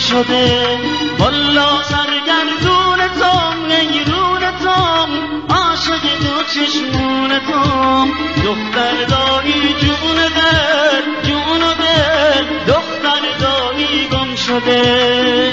شده. والا سرگردون توم نیرون توم عاشق دو چشمون توم دختر دایی جون دل دختر دایی گم شده.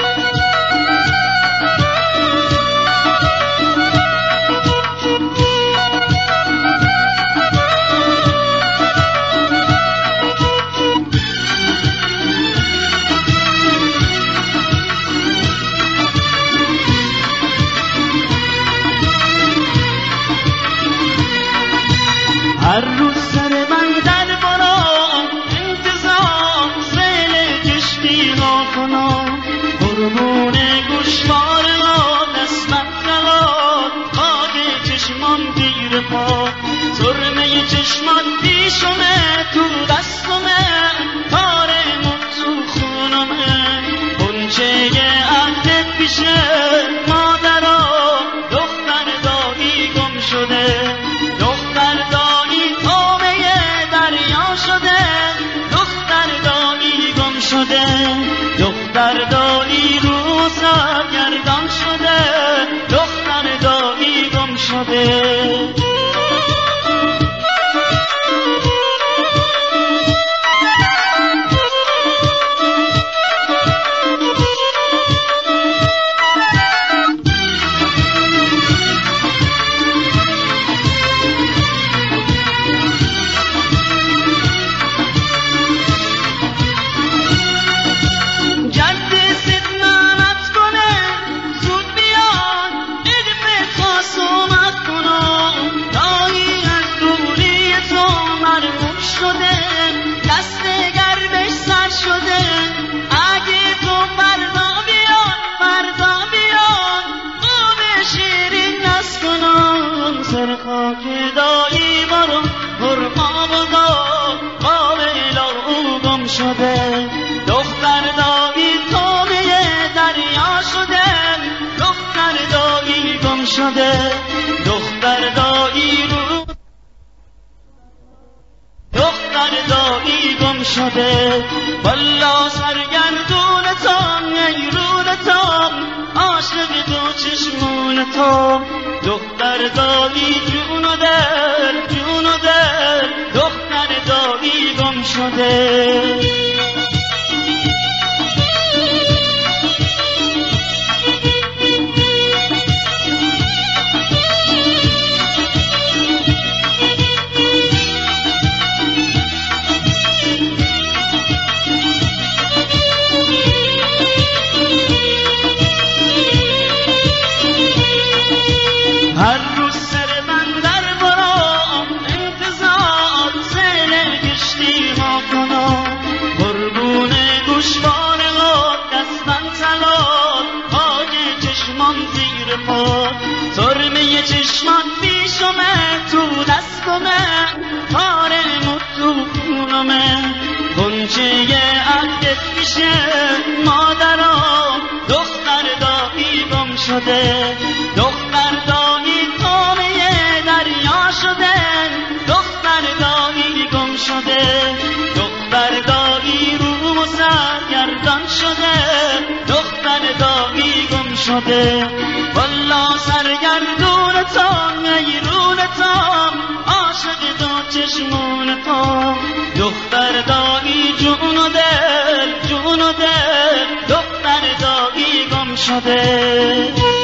هر روز سر من در برام انتظار سیل کشتی ها کنم قربون گوشوار ها دستم تلاد خاک چشمان دیر پا سرمه چشمان پیشمه تو دستمه تاره تو خونمه کنچه عهدت پیشه مادرها دختر دایی گم شده. دختر دایی دختر دایی رو سرگردان شده دختر دایی گم شده. خاک دایی برو هرما بگا قابل او گم شده. دختر دایی تومه دریا شده دختر دایی گم شده. دختر دایی رو دختر دایی گم شده. والا سرگردون تام نیرون تام عاشق دو چشمون تام دختر دایی جون و دل دختر دایی گم شده. هر روز سر من در برام انتظار سیل کشتی ها کنم قربون گوشوار ها دستم تلاد خاک چشمان زیر پا سرمه چشمان پیشمه تو دستمه تاره تو خونمه گنچه عهدت پیشه مادرها دختر دایی گم شده. دختر دایی تومه دریا شده دختر دایی گم شده. دختر دایی رو سرگردان شده دختر دایی گم شده. والا سرگردون تام نیرون تام عاشق دو چشمون تام دختر دایی جون و دل دختر دایی گم شده.